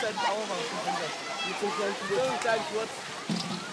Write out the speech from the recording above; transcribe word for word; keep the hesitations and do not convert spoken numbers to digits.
eigentlich auch machen. Mit so einem kleinen Sturz.